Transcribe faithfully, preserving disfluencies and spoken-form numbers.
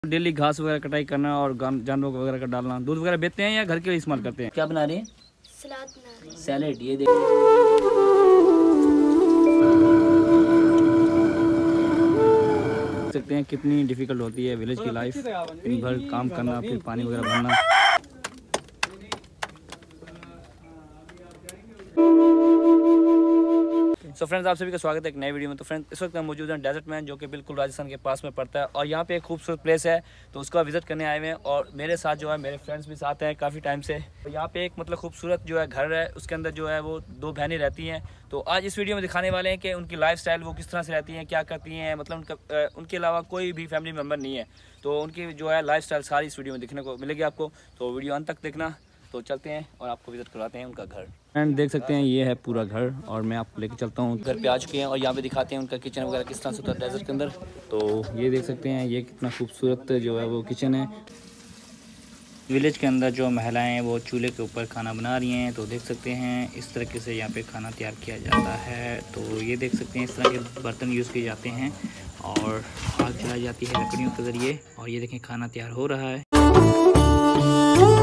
Daily घास वगैरह कटाई करना और जानवर वगैरह का डालना। दूध वगैरह बेचते हैं या घर के लिए इस्तेमाल करते हैं? क्या बना रहे हैं? सलाद बना रहे हैं। सैलेड। ये देख सकते हैं कितनी डिफिकल्ट होती है विलेज की लाइफ। दिन भर काम करना, फिर पानी वगैरह भरना। सो फ्रेंड्स, आप सभी का स्वागत है एक नई वीडियो में। तो फ्रेंड्स, इस वक्त हम मौजूद हैं डेजर्ट में, जो कि बिल्कुल राजस्थान के पास में पड़ता है और यहाँ पे एक खूबसूरत प्लेस है, तो उसका विजिट करने आए हुए हैं। और मेरे साथ जो है मेरे फ्रेंड्स भी साथ हैं काफ़ी टाइम से। तो यहाँ पे एक मतलब खूबसूरत जो है घर है, उसके अंदर जो है वो दो बहनें रहती हैं। तो आज इस वीडियो में दिखाने वाले हैं कि उनकी लाइफस्टाइल वो किस तरह से रहती हैं, क्या करती हैं, मतलब उनका उनके अलावा कोई भी फैमिली मेम्बर नहीं है। तो उनकी जो है लाइफस्टाइल सारी इस वीडियो में देखने को मिलेगी आपको, तो वीडियो अंत तक देखना। तो चलते हैं और आपको विजिट करवाते हैं उनका घर। एंड देख सकते हैं ये है पूरा घर और मैं आपको लेके चलता हूँ घर पे आ चुके हैं और यहाँ पे दिखाते हैं उनका किचन वगैरह किस तरह से होता है डेजर्ट के अंदर। तो ये देख सकते हैं ये कितना खूबसूरत जो है वो किचन है। विलेज के अंदर जो महिलाएं वो चूल्हे के ऊपर खाना बना रही हैं, तो देख सकते हैं इस तरीके से यहाँ पे खाना तैयार किया जाता है। तो ये देख सकते हैं इस तरह के बर्तन यूज़ किए जाते हैं और आग जलाई जाती है लकड़ियों के ज़रिए। और ये देखें खाना तैयार हो रहा है।